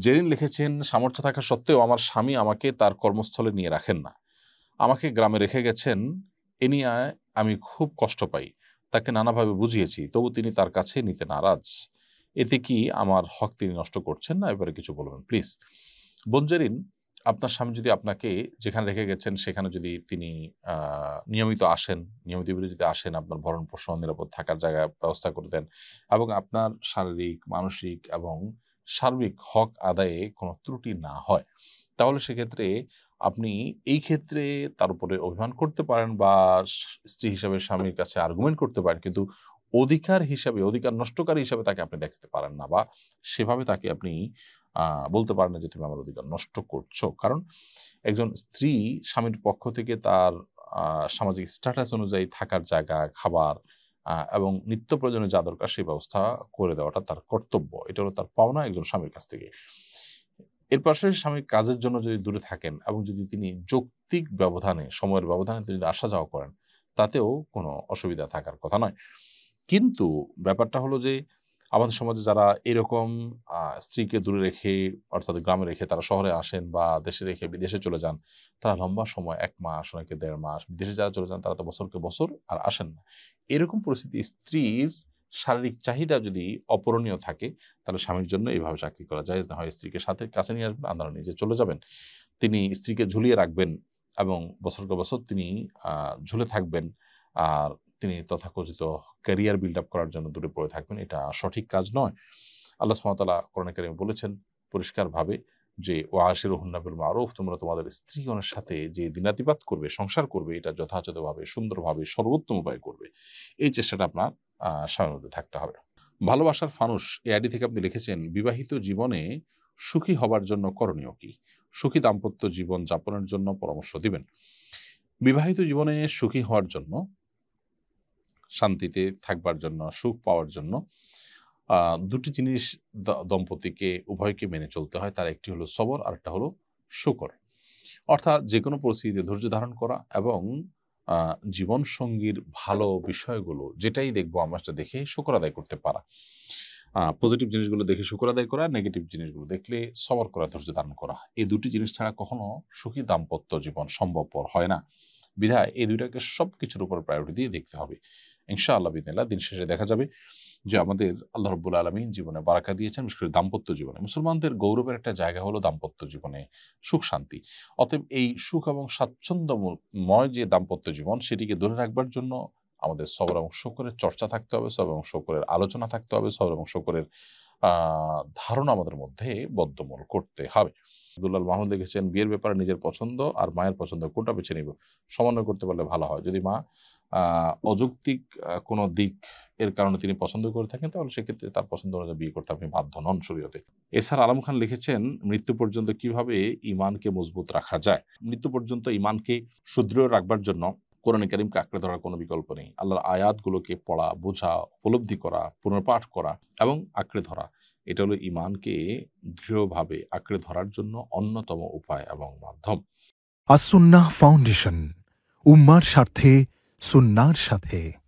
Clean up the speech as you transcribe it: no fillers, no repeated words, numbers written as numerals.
জেরিন লিখেছেন, সামর্থ্য থাকা সত্ত্বেও আমার স্বামী আমাকে তার কর্মস্থলে নিয়ে রাখেন না। আমাকে গ্রামে রেখে গেছেন। এ নিয়ে আমি খুব কষ্ট পাই। তাকে নানাভাবে বুঝিয়েছি, তবু তিনি তার কাছে নিতে নারাজ। এতে কি আমার হক তিনি নষ্ট করছেন না? এবারে কিছু বলবেন প্লিজ। বোন জেরিন, আপনার স্বামী যদি আপনাকে যেখানে রেখে গেছেন সেখানে যদি তিনি নিয়মিত আসেন, নিয়মিত বিরতিতে আসেন, আপনার ভরণ-পোষণ, নিরাপদ থাকার জায়গা ব্যবস্থা করে দেন এবং আপনার শারীরিক, মানসিক এবং সার্বিক হক আদায়ে কোনো ত্রুটি না হয়, তাহলে সেক্ষেত্রে আপনি এই ক্ষেত্রে তার উপরে অভিমান করতে পারেন বা স্ত্রী হিসাবে স্বামীর কাছে আর্গুমেন্ট করতে পারেন। কিন্তু অধিকার হিসাবে, অধিকার নষ্টকারী হিসাবে তাকে আপনি দেখতে পারেন না বা সেভাবে তাকে আপনি বলতে পারেন না যে, "তুমি আমার অধিকার নষ্ট করছো।" কারণ একজন স্ত্রী স্বামীর পক্ষ থেকে তার আ সামাজিক স্ট্যাটাস অনুযায়ী থাকার জায়গা, খাবার এবং নিত্য প্রয়োজনীয় যা দরকার সেই ব্যবস্থা করে দেওয়াটা তার কর্তব্য। এটা হলো তার পাওনা একজন স্বামীর কাছ থেকে। এর পাশাপাশি স্বামী কাজের জন্য যদি দূরে থাকেন এবং যদি তিনি যৌক্তিক ব্যবধানে, সময়ের ব্যবধানে তিনি যদি আসা যাওয়া করেন, তাতেও কোনো অসুবিধা থাকার কথা নয়। কিন্তু ব্যাপারটা হলো যে, আমাদের সমাজে যারা এরকম স্ত্রীকে দূরে রেখে অর্থাৎ গ্রামে রেখে তারা শহরে আসেন বা দেশে রেখে বিদেশে চলে যান, তারা লম্বা সময় ১ মাস, অনেকে ১.৫ মাস, বিদেশে যারা চলে যান তারা তো বছরকে বছর আর আসেন না। এরকম পরিস্থিতি স্ত্রীর শারীরিক চাহিদা যদি অপূরণীয় থাকে, তাহলে স্বামীর জন্য এভাবে চাকরি করা জায়েজ না। হয় স্ত্রীকে সাথে কাছে নিয়ে আসবেন, আনারা নিজে চলে যাবেন। তিনি স্ত্রীকে ঝুলিয়ে রাখবেন এবং বছরকে বছর তিনি ঝুলে থাকবেন। আর তিনি তথাকথিত ক্যারিয়ার বিল্ড আপ করার জন্য দূরে পড়ে থাকবেন। এটা সঠিক কাজ নয়। আল্লাহ সুবহানাহু ওয়া তাআলা কোরআনে কারিমে বলেছেন পরিষ্কারভাবে যে, "ওয়াশিরুহুন্না বিল মারুফ" তোমরা তোমাদের স্ত্রীগণের সাথে যে দিনাতিপাত করবে, সংসার করবে এটা যথাযথভাবে, সুন্দরভাবে, সর্বোত্তম উপায়ে করবে। এই চেষ্টাটা আপনার স্বামীর মধ্যে থাকতে হবে। ভালোবাসার ফানুস এই আইডি থেকে আপনি লিখেছেন, "বিবাহিত জীবনে সুখী হবার জন্য করণীয় কি? সুখী দাম্পত্য জীবন যাপনের জন্য পরামর্শ দিবেন।" বিবাহিত জীবনে সুখী হওয়ার জন্য, শান্তিতে থাকবার জন্য, সুখ পাওয়ার জন্য ২ টি জিনিস দম্পতিকে উভয়কে মেনে চলতে হয়। তার একটি হলো সবর, আরেকটা হলো শুকর। অর্থাৎ যেকোনো পরিস্থিতিতে ধৈর্য ধারণ করা এবং আ জীবনসঙ্গীর ভালো বিষয়গুলো যেটাই দেখবো আমরা সেটা দেখে শুকর আদায় করতে পারা। পজিটিভ জিনিসগুলো দেখে শুকর আদায় করা, নেগেটিভ জিনিসগুলো দেখলে সবর করা, ধৈর্য ধারণ করা। এই ২ টি জিনিস ছাড়া কখনো সুখী দাম্পত্য জীবন সম্ভবপর হয় না। বিধায় এই ২ টাকে সবকিছুর উপর প্রায়োরিটি দিয়ে দেখতে হবে। ইনশাআল্লাহ বিইذনিল্লাহ দিন শেষে দেখা যাবে যে আমাদের আল্লাহ রাব্বুল আলামিন জীবনে বারাকা দিয়েছেন, বিশেষ করে দাম্পত্য জীবনে। মুসলমানদের গৌরবের একটা জায়গা হলো দাম্পত্য জীবনে সুখ শান্তি। অতএব এই সুখ এবং স্বাচ্ছন্দ্যময় যে দাম্পত্য জীবন সেটিকে ধরে রাখবার জন্য আমাদের সবর এবং শুকরের চর্চা থাকতে হবে, সবর এবং শুকরের আলোচনা থাকতে হবে, সবর এবং শুকরের আ ধারণা আমাদের মধ্যে বদ্ধমূল করতে হবে। আব্দুল্লাহ মাহমুদ লিখেছেন, "বিয়ের ব্যাপারে নিজের পছন্দ আর মায়ের পছন্দ কোনটা বেছে নিব? সমন্বয় করতে পারলে ভালো হয়। যদি মা অযৌক্তিক কোনো দিক এর কারণে তিনি পছন্দ করে থাকেন তাহলে সেক্ষেত্রে তার পছন্দ অনুযায়ী বিয়ে করতে আপনি বাধ্য নন শরীয়তে।" এছাড়া আলম খান লিখেছেন, "মৃত্যু পর্যন্ত কিভাবে ঈমানকে মজবুত রাখা যায়? মৃত্যু পর্যন্ত ঈমানকে সুদৃঢ় রাখবার জন্য কোরআনে কারিমকে আঁকড়ে ধরার কোনো বিকল্প নেই। আল্লাহর আয়াতগুলোকে পড়া, বোঝা, উপলব্ধি করা, পুনর্পাঠ করা এবং আঁকড়ে ধরা। এটা হলো ঈমানকে দৃঢ়ভাবে আঁকড়ে ধরার জন্য অন্যতম উপায় এবং মাধ্যম।" আস-সুন্নাহ ফাউন্ডেশন, উম্মার স্বার্থে সুন্নাহর সাথে।